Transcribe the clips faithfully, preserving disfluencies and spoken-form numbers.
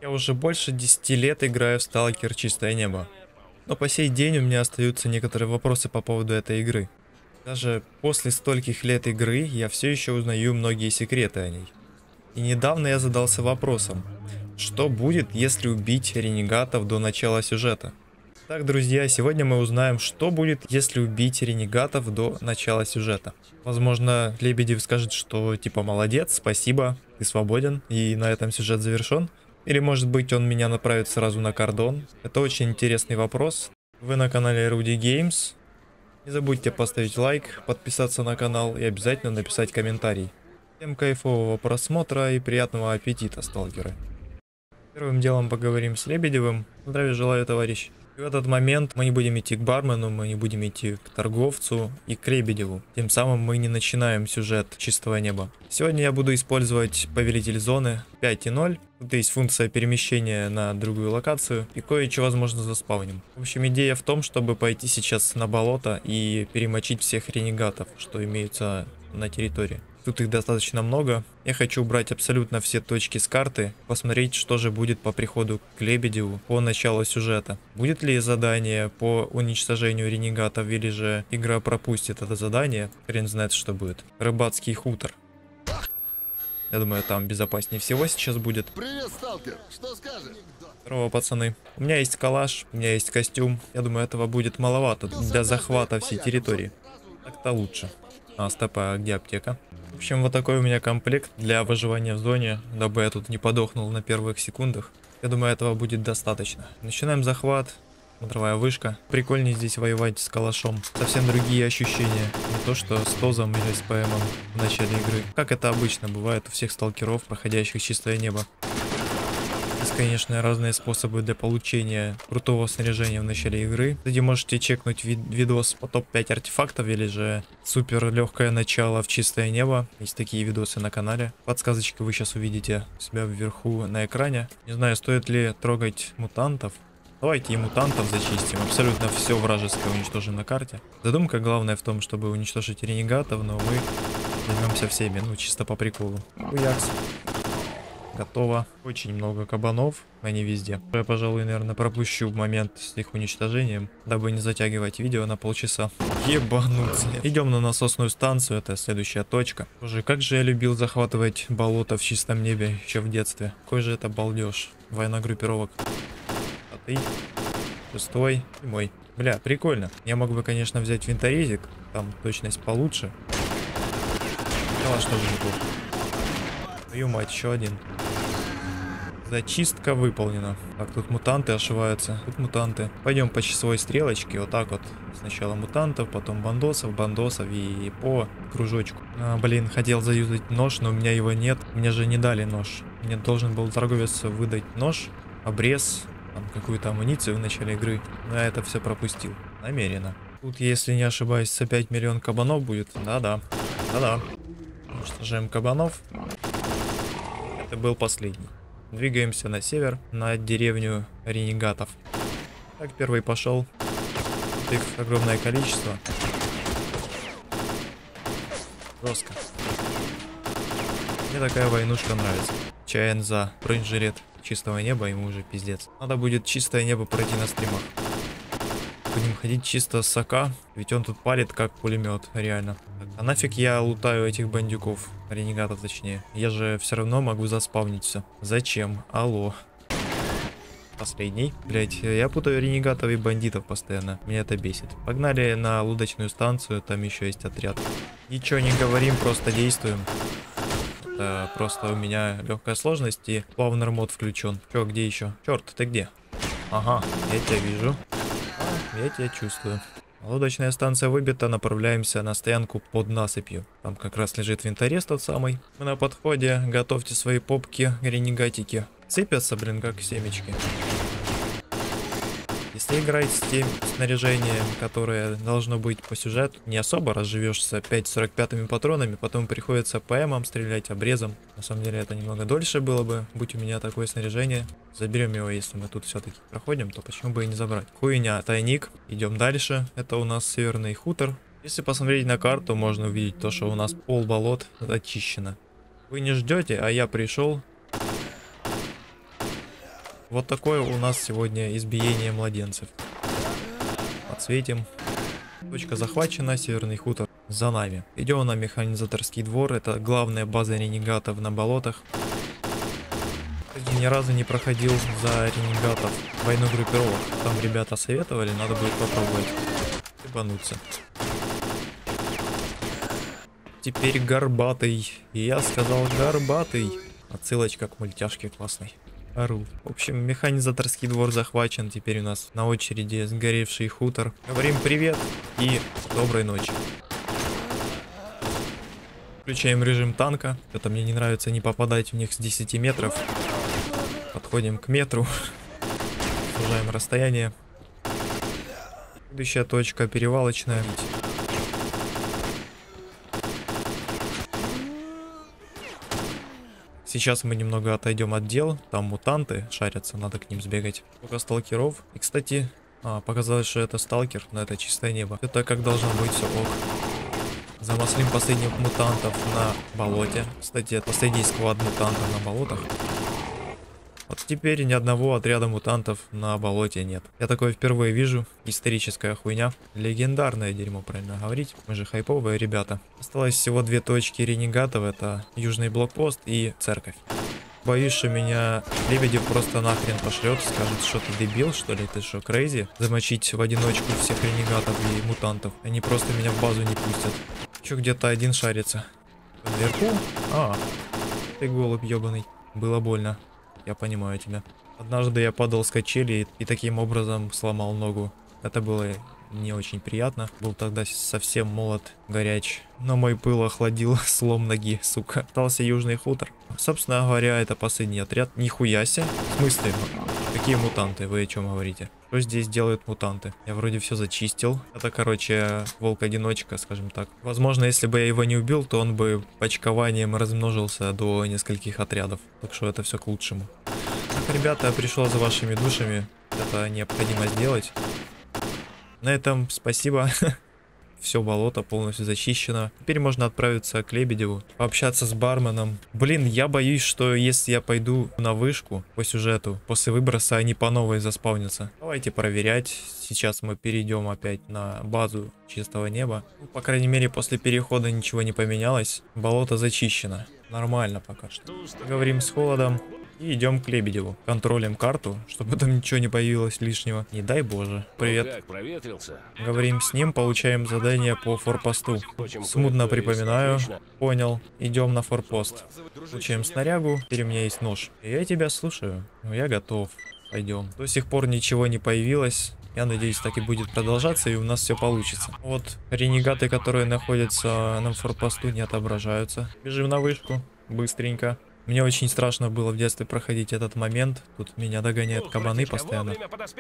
Я уже больше десяти лет играю в Stalker Чистое Небо. Но по сей день у меня остаются некоторые вопросы по поводу этой игры. Даже после стольких лет игры я все еще узнаю многие секреты о ней. И недавно я задался вопросом, что будет, если убить ренегатов до начала сюжета? Так, друзья, сегодня мы узнаем, что будет, если убить ренегатов до начала сюжета. Возможно, Лебедев скажет, что типа молодец, спасибо, ты свободен, и на этом сюжет завершен. Или может быть он меня направит сразу на кордон. Это очень интересный вопрос. Вы на канале Rudy Games. Не забудьте поставить лайк, подписаться на канал и обязательно написать комментарий. Всем кайфового просмотра и приятного аппетита, сталкеры. Первым делом поговорим с Лебедевым. Здравия желаю, товарищ. В этот момент мы не будем идти к бармену, мы не будем идти к торговцу и к Лебедеву. Тем самым мы не начинаем сюжет Чистого Неба. Сегодня я буду использовать повелитель зоны пять ноль. Тут есть функция перемещения на другую локацию и кое-что возможно заспавним. В общем, идея в том, чтобы пойти сейчас на болото и перемочить всех ренегатов, что имеются на территории. Тут их достаточно много. Я хочу убрать абсолютно все точки с карты, посмотреть, что же будет по приходу к Лебедеву по началу сюжета. Будет ли задание по уничтожению ренегатов, или же игра пропустит это задание. Хрен знает, что будет. Рыбацкий хутор. Я думаю, там безопаснее всего сейчас будет. Привет, сталкер. Что скажешь? Здорово, пацаны. У меня есть калаш, у меня есть костюм. Я думаю, этого будет маловато для захвата всей территории. Так-то лучше. А, стоп, а где аптека? В общем, вот такой у меня комплект для выживания в зоне, дабы я тут не подохнул на первых секундах. Я думаю, этого будет достаточно. Начинаем захват. Смотровая вышка. Прикольнее здесь воевать с калашом. Совсем другие ощущения. Не то что с Тозом или с ПМом в начале игры. Как это обычно бывает у всех сталкеров, проходящих Чистое Небо. Есть, конечно, разные способы для получения крутого снаряжения в начале игры. Кстати, можете чекнуть вид видос по топ пять артефактов или же супер легкое начало в Чистое Небо. Есть такие видосы на канале. Подсказочки вы сейчас увидите у себя вверху на экране. Не знаю, стоит ли трогать мутантов. Давайте и мутантов зачистим. Абсолютно все вражеское уничтожим на карте. Задумка главная в том, чтобы уничтожить ренегатов, но мы займемся всеми. Ну, чисто по приколу. Уякс. Готово. Очень много кабанов, они везде. Я, пожалуй, наверное, пропущу момент с их уничтожением, дабы не затягивать видео на полчаса. Ебануться. Идем на насосную станцию, это следующая точка. Боже, как же я любил захватывать болото в Чистом Небе еще в детстве. Какой же это балдеж. Война группировок. А ты? Шестой и мой. Бля, прикольно. Я мог бы, конечно, взять винторезик, там точность получше. Ну, а что же неплохо. Твою мать, еще один. Зачистка выполнена. Так, тут мутанты ошиваются. Тут мутанты. Пойдем по часовой стрелочке. Вот так вот. Сначала мутантов, потом бандосов, бандосов и по кружочку. А, блин, хотел заюзать нож, но у меня его нет. Мне же не дали нож. Мне должен был торговец выдать нож, обрез, там какую-то амуницию в начале игры. Но я это все пропустил. Намеренно. Тут, если не ошибаюсь, опять миллион кабанов будет. Да-да. Да-да. Уничтожаем кабанов. Это был последний. Двигаемся на север, на деревню ренегатов. Так, первый пошел. Тут их огромное количество. Жестко. Мне такая войнушка нравится. Чаян за бронежилет Чистого Неба, ему уже пиздец. Надо будет Чистое Небо пройти на стримах. Будем ходить чисто с АК, ведь он тут палит как пулемет, реально. А нафиг я лутаю этих бандюков, ренегатов точнее. Я же все равно могу заспавнить все. Зачем? Алло. Последний. Блять, я путаю ренегатов и бандитов постоянно. Меня это бесит. Погнали на лодочную станцию, там еще есть отряд. Ничего не говорим, просто действуем. Это просто у меня легкая сложность и плавный мод включен. Че, где еще? Черт, ты где? Ага, я тебя вижу. Я тебя чувствую. Лодочная станция выбита, направляемся на стоянку под насыпью. Там как раз лежит винторез тот самый. Мы на подходе, готовьте свои попки, ренегатики. Сыпятся, блин, как семечки. Если играть с тем снаряжением, которое должно быть по сюжету, не особо разживешься пять сорок пятыми патронами, потом приходится ПМом стрелять, обрезом. На самом деле это немного дольше было бы, будь у меня такое снаряжение. Заберем его, если мы тут все-таки проходим, то почему бы и не забрать. Хуйня, тайник. Идем дальше. Это у нас северный хутор. Если посмотреть на карту, можно увидеть то, что у нас пол болот очищено. Вы не ждете, а я пришел. Вот такое у нас сегодня избиение младенцев. Подсветим. Точка захвачена, северный хутор за нами. Идем на механизаторский двор, это главная база ренегатов на болотах. Кстати, ни разу не проходил за ренегатов войну группировок. Там ребята советовали, надо будет попробовать ебануться. Теперь горбатый. И я сказал горбатый. Отсылочка к мультяшке классной. Ору. В общем, механизаторский двор захвачен. Теперь у нас на очереди сгоревший хутор. Говорим привет и доброй ночи. Включаем режим танка. Это мне не нравится не попадать в них с десяти метров. Подходим к метру. Сужаем расстояние. Следующая точка перевалочная. Сейчас мы немного отойдем от дел. Там мутанты шарятся, надо к ним сбегать. Сколько сталкеров. И, кстати, а, показалось, что это сталкер, но это чистое небо. Это как должно быть, все ок. Замаслим последних мутантов на болоте. Кстати, это последний сквад мутантов на болотах. Вот теперь ни одного отряда мутантов на болоте нет. Я такое впервые вижу. Историческая хуйня. Легендарное дерьмо, правильно говорить. Мы же хайповые ребята. Осталось всего две точки ренегатов. Это южный блокпост и церковь. Боюсь, что меня Лебедев просто нахрен пошлет. Скажет, что ты дебил, что ли? Ты что, крейзи? Замочить в одиночку всех ренегатов и мутантов. Они просто меня в базу не пустят. Че, где-то один шарится. Вверху? А, ты голубь ебаный. Было больно. Я понимаю тебя. Однажды я падал с качели и, и таким образом сломал ногу. Это было не очень приятно. Был тогда совсем молод, горяч. Но мой пыл охладил слом ноги, сука. Остался южный хутор. Собственно говоря, это последний отряд. Нихуя себе. В смысле? Какие мутанты? Вы о чем говорите? Что здесь делают мутанты? Я вроде все зачистил. Это, короче, волк-одиночка, скажем так. Возможно, если бы я его не убил, то он бы почкованием размножился до нескольких отрядов. Так что это все к лучшему. Так, ребята, я пришел за вашими душами. Это необходимо сделать. На этом спасибо. Все болото полностью зачищено. Теперь можно отправиться к Лебедеву, пообщаться с барменом. Блин, я боюсь, что если я пойду на вышку по сюжету, после выброса они по новой заспавнятся. Давайте проверять. Сейчас мы перейдем опять на базу чистого неба. Ну, по крайней мере, после перехода ничего не поменялось. Болото зачищено. Нормально пока что. Говорим с холодом. И идем к Лебедеву. Контролим карту, чтобы там ничего не появилось лишнего. Не дай боже. Привет. Говорим с ним, получаем задание по форпосту. Смутно припоминаю. Понял. Идем на форпост. Получаем снарягу. Теперь у меня есть нож. Я тебя слушаю. Ну, я готов. Пойдем. До сих пор ничего не появилось. Я надеюсь, так и будет продолжаться, и у нас все получится. Вот ренегаты, которые находятся на форпосту, не отображаются. Бежим на вышку. Быстренько. Мне очень страшно было в детстве проходить этот момент. Тут меня догоняют кабаны постоянно.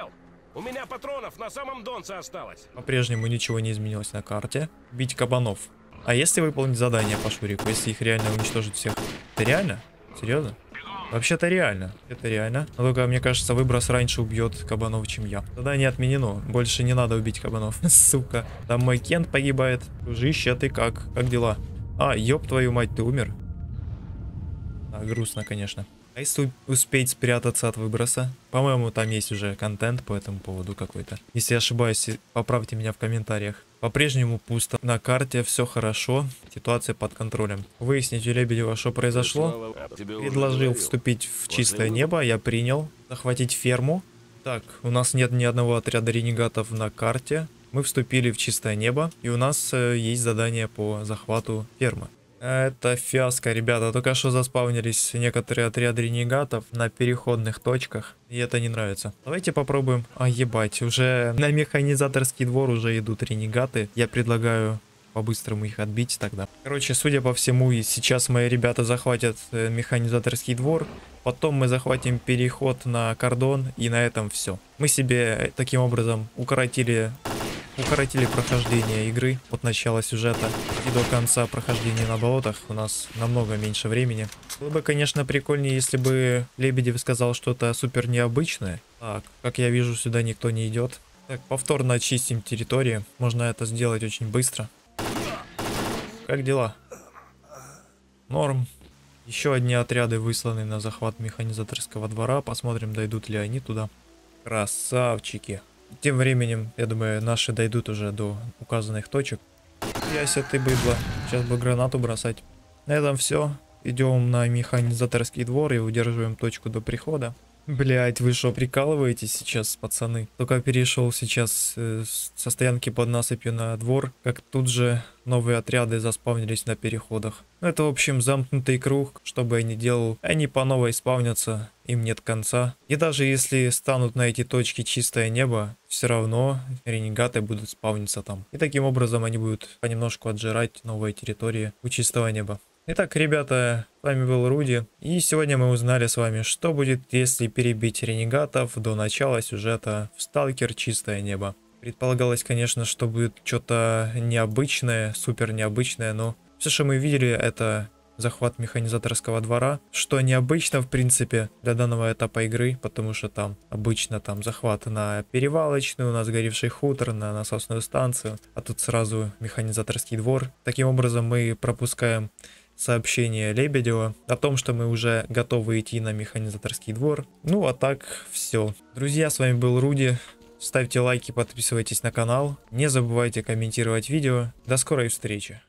У меня патронов на самом донце осталось. По-прежнему ничего не изменилось на карте. Бить кабанов. А если выполнить задание по Шурику, если их реально уничтожить всех? Это реально? Серьезно? Вообще-то реально. Это реально. Но только, мне кажется, выброс раньше убьет кабанов, чем я. Задание отменено. Больше не надо убить кабанов. Сука. Там мой Кент погибает. Дружище, ты как? Как дела? А, ёб твою мать, ты умер? А, грустно, конечно. А если успеть спрятаться от выброса? По-моему, там есть уже контент по этому поводу какой-то. Если я ошибаюсь, поправьте меня в комментариях. По-прежнему пусто. На карте все хорошо. Ситуация под контролем. Выяснить у Лебедева, что произошло. Предложил вступить в чистое небо. Я принял. Захватить ферму. Так, у нас нет ни одного отряда ренегатов на карте. Мы вступили в чистое небо. И у нас э, есть задание по захвату фермы. Это фиаско, ребята. Только что заспавнились некоторые отряды ренегатов на переходных точках. И это не нравится. Давайте попробуем. А, ебать, уже на механизаторский двор уже идут ренегаты. Я предлагаю по-быстрому их отбить тогда. Короче, судя по всему, и сейчас мои ребята захватят механизаторский двор. Потом мы захватим переход на кордон. И на этом все. Мы себе таким образом укоротили... Укоротили прохождение игры от начала сюжета и до конца прохождения на болотах. У нас намного меньше времени. Было бы, конечно, прикольнее, если бы Лебедев сказал что-то супер необычное. Так, как я вижу, сюда никто не идет. Так, повторно очистим территорию. Можно это сделать очень быстро. Как дела? Норм. Еще одни отряды высланы на захват механизаторского двора. Посмотрим, дойдут ли они туда. Красавчики. Тем временем, я думаю, наши дойдут уже до указанных точек. Яся ты, быдло. Сейчас бы гранату бросать. На этом все. Идем на механизаторский двор и удерживаем точку до прихода. Блять, вы что, прикалываетесь сейчас, пацаны? Только перешел сейчас э, со стоянки под насыпью на двор, как тут же новые отряды заспавнились на переходах. Это, в общем, замкнутый круг, что бы я ни делал, они по новой спавнятся, им нет конца. И даже если станут на эти точки чистое небо, все равно ренегаты будут спавниться там. И таким образом они будут понемножку отжирать новые территории у чистого неба. Итак, ребята, с вами был Руди, и сегодня мы узнали с вами, что будет, если перебить ренегатов до начала сюжета в Сталкер Чистое Небо. Предполагалось, конечно, что будет что-то необычное, супер необычное, но все, что мы видели, это захват механизаторского двора, что необычно, в принципе, для данного этапа игры, потому что там обычно там захват на перевалочную, на сгоревший хутор, на насосную станцию, а тут сразу механизаторский двор. Таким образом мы пропускаем сообщение Лебедева о том, что мы уже готовы идти на механизаторский двор. Ну а так все. Друзья, с вами был Руди. Ставьте лайки, подписывайтесь на канал. Не забывайте комментировать видео. До скорой встречи.